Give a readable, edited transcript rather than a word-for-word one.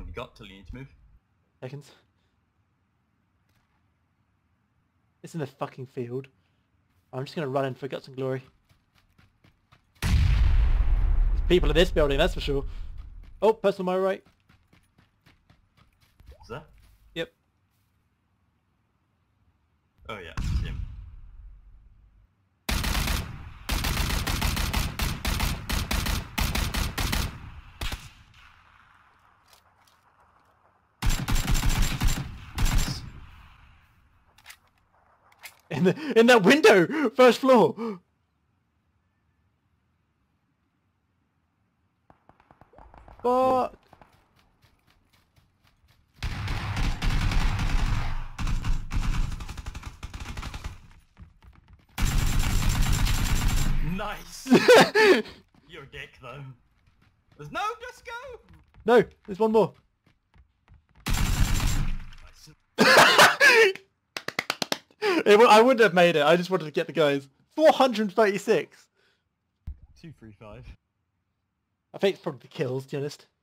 you got till you need to move. Seconds. It's in the fucking field. I'm just gonna run in for guts and glory. There's people in this building, that's for sure. Oh, person on my right. Is that? Yep. Oh yeah, him. In that window! First floor! Fuck! Nice! You're a dick though. There's no disco! No, there's one more. Nice. I wouldn't have made it, I just wanted to get the guys. 436! 235. I think it's probably the kills, to be honest.